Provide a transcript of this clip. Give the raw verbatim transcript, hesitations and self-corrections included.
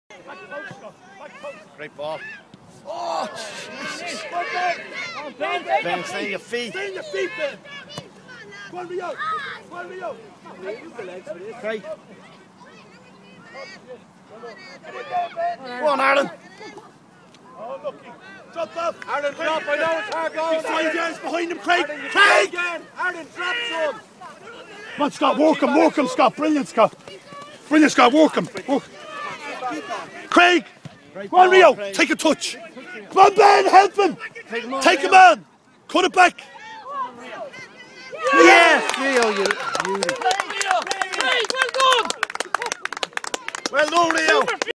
Great ball. Oh, Jesus. Ben, stay on your feet. Stay on your feet, Ben. Go on, Rio. Go on, Rio. Great. Go on, Aaron. Oh, lucky. Drop off. Aaron, drop. I know it's hard going. Be five yards behind him, Craig. Aaron, Craig! again. Aaron, drop some. Come on, Scott. Work him, work him, Scott. Brilliant, Scott. Brilliant, Scott. Work him. Work. Craig. Go on, Rio. Take a touch. Come on, Ben. Help him. Take him on. Cut it back. Yes, Rio, you beauty. Well done! Well done, Rio.